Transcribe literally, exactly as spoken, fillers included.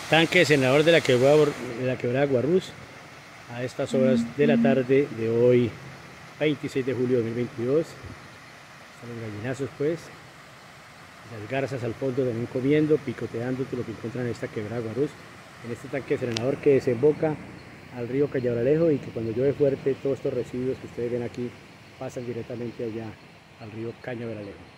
Tanque senador de la quebrada, de la quebrada Guarrús a estas horas de la tarde de hoy, veintiséis de julio de dos mil veintidós. Están los gallinazos, pues, las garzas al fondo también comiendo, picoteando todo lo que encuentran en esta quebrada Guarrús, en este tanque senador que desemboca al río Cañabralejo, y que cuando llueve fuerte todos estos residuos que ustedes ven aquí pasan directamente allá al río Cañabralejo.